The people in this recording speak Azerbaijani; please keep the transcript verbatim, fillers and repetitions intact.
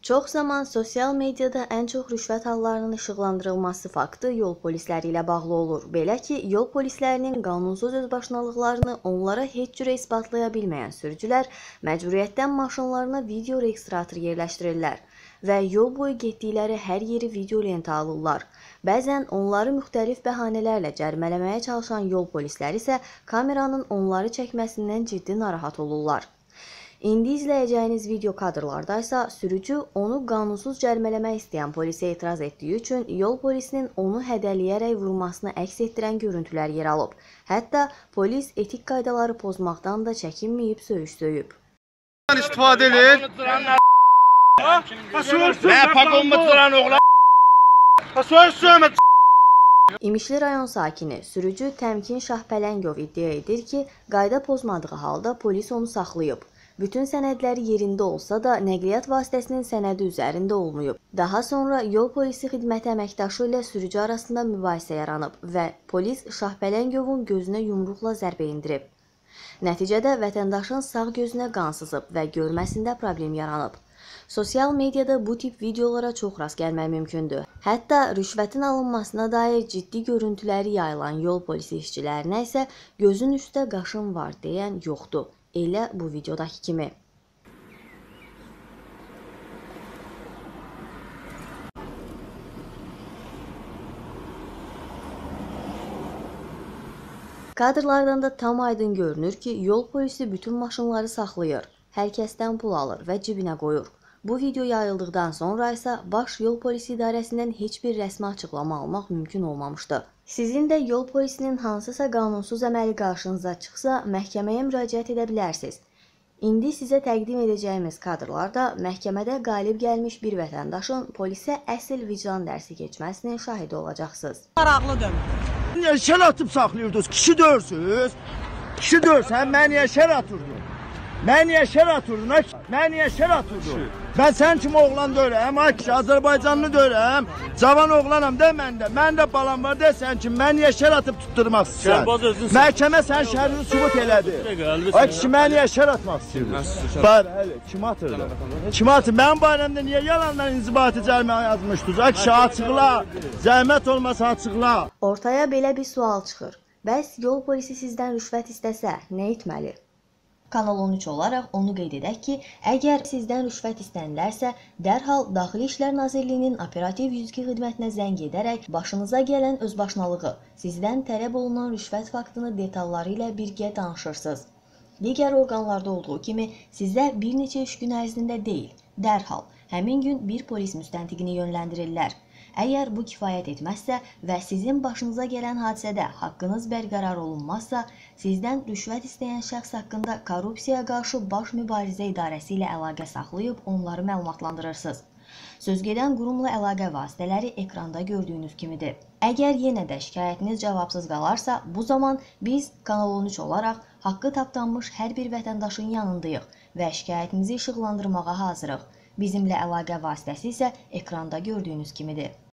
Çox zaman sosial mediada ən çox rüşvət hallarının işıqlandırılması faktı yol polisləri ilə bağlı olur. Belə ki, yol polislərinin qanunsuz özbaşınalıqlarını onlara heç cürə isbatlaya bilməyən sürücülər məcburiyyətdən maşınlarına video registrator yerləşdirirlər və yol boyu getdikləri hər yeri video lentə alırlar. Bəzən onları müxtəlif bəhanələrlə cərimələməyə çalışan yol polisləri isə kameranın onları çəkməsindən ciddi narahat olurlar. İndi izləyəcəyiniz video kadrlarda isə sürücü onu qanunsuz cərimələmək istəyən polisə etiraz etdiyi üçün yol polisinin onu hədələyərək vurmasını əks etdirən görüntülər yer alıb. Hətta polis etik qaydaları pozmaqdan da çəkinməyib söyüş söyüb. İstifadə edir. İmişli rayon sakini sürücü Təmkin Şahpələngov iddia edir ki, qayda pozmadığı halda polis onu saxlayıb. Bütün sənədləri yerində olsa da nəqliyyat vasitəsinin sənədi üzərində olmayıb. Daha sonra yol polisi xidməti əməkdaşı ilə sürücü arasında mübahisə yaranıb və polis Şahpələngovun gözünə yumruqla zərbə endirib. Nəticədə vətəndaşın sağ gözünə qan sızıb və görməsində problem yaranıb. Sosial mediada bu tip videolara çox rast gəlmək mümkündür. Hətta rüşvətin alınmasına dair ciddi görüntüləri yayılan yol polisi işçilərinə isə gözün üstə qaşın var deyən yoxdur. Elə bu videodakı kimi. Kadrlardan da tam aydın görünür ki, yol polisi bütün maşınları saxlayır, hər kəsdən pul alır və cibinə qoyur. Bu video yayıldıqdan sonra isə Baş Yol Polisi İdarəsindən heç bir rəsmi açıqlama almaq mümkün olmamışdı. Sizin də yol polisinin hansısa qanunsuz əməli qarşınıza çıxsa, məhkəməyə müraciət edə bilərsiniz. İndi sizə təqdim edəcəyimiz kadrlarda məhkəmədə qalib gəlmiş bir vətəndaşın polisə əsl vicdan dərsi keçməsinin şahidi olacaqsınız. Maraqlıdır. Niyə şər atıb saxlayırdınız? Kişi dörsünüz. Kişi dörsən, mən niyə şər atırdın? Mən niyə şər atırdın? Mən niyə şər atırdın? Mən sən kimi oğlan dörəm, ay kişi, Azərbaycanlı dörəm. Cavan oğlanam de məndə. Mən də balam var desən ki, mən niyə şər atıb tutturmaq istəyirəm? Məhkəmə sən şərini sübut elədi. Ay kişi, mən niyə şər atmaq istəyirəm? Bəli, həli, kim atırdı? Kim atırdı? Mənim barəmdə niyə yalandan inzibati cərimə yazmışdınız? Ay kişi, açıqla. Zəhmət olmasa açıqla. Ortaya belə bir sual çıxır. Bəs yol polisi sizdən rüşvət istəsə, nə etməli? Kanal on üç olaraq onu qeyd edək ki, əgər sizdən rüşvət istənilərsə, dərhal Daxili İşlər Nazirliyinin operativ yüz iki xidmətinə zəng edərək başınıza gələn özbaşınalığı, sizdən tələb olunan rüşvət faktını detalları ilə birgə danışırsınız. Digər orqanlarda olduğu kimi sizə bir neçə üç gün ərzində deyil, dərhal həmin gün bir polis müstəntiqini yönləndirirlər. Əgər bu kifayət etməzsə və sizin başınıza gələn hadisədə haqqınız bərqərar olunmazsa, sizdən rüşvət istəyən şəxs haqqında Korrupsiyaya qarşı Baş Mübarizə İdarəsi ilə əlaqə saxlayıb onları məlumatlandırırsınız. Sözgedən qurumla əlaqə vasitələri ekranda gördüyünüz kimidir. Əgər yenə də şikayətiniz cavabsız qalarsa, bu zaman biz Kanal on üç olaraq haqqı tapdanmış hər bir vətəndaşın yanındayıq və şikayətinizi işıqlandırmağa hazırıq. Bizimlə əlaqə vasitəsi isə ekranda gördüyünüz kimidir.